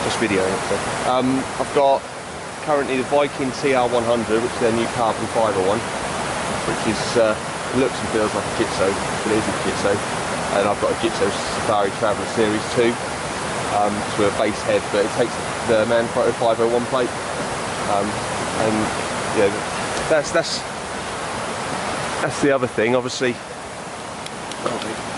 Just videoing it. So. I've got currently the Viking TR100, which is their new carbon fibre one, which is looks and feels like a Jitso, but it isn't a Jitso. And I've got a Jitso Safari Traveller Series 2, with a base head, but it takes the Manfrotto 501 plate, and yeah, that's the other thing. Obviously,